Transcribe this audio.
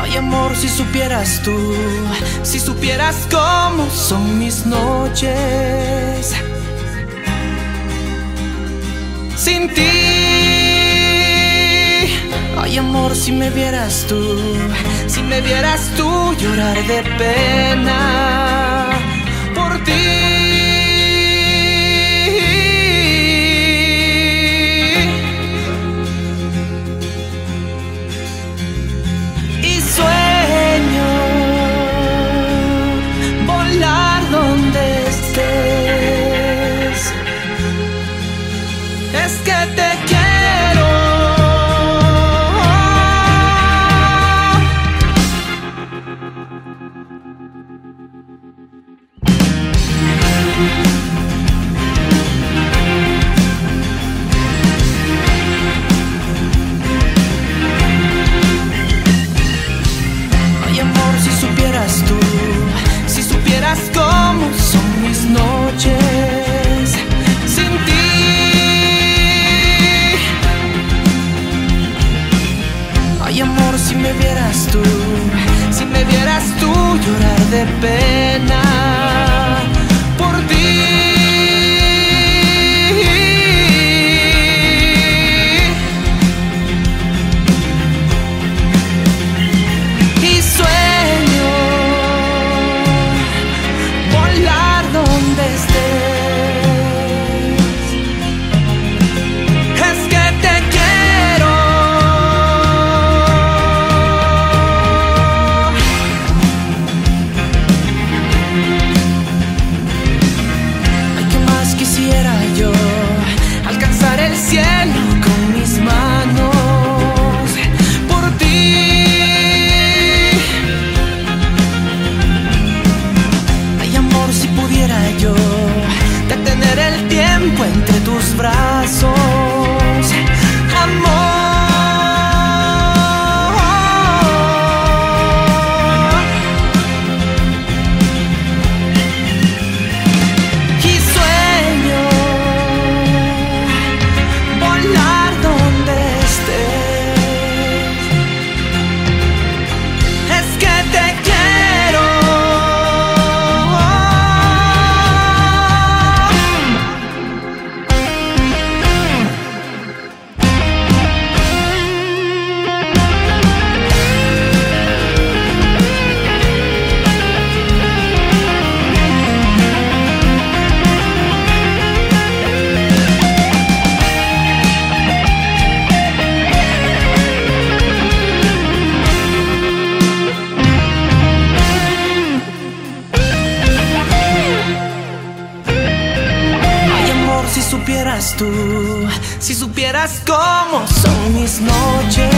Ay, amor, si supieras tú, si supieras cómo son mis noches sin ti. Ay, amor, si me vieras tú, si me vieras tú llorar de pena por ti. Y sueño volar donde estés. Es que te quiero. Ay, amor, si supieras tú, si supieras cómo son mis noches sin ti. Ay, amor, si me vieras tú, si me vieras tú llorar de pena por ti. Y sueño volar donde estés. Es que te quiero. Ay, ¿qué más quisiera yo? Alcanzar el cielo con mis manos por ti. Ay, amor, si pudiera yo detener el tiempo entre tus brazos, amor. Y sueño volar donde estés. Es que te quiero. Ay, amor, si supieras tú, si supieras cómo son mis noches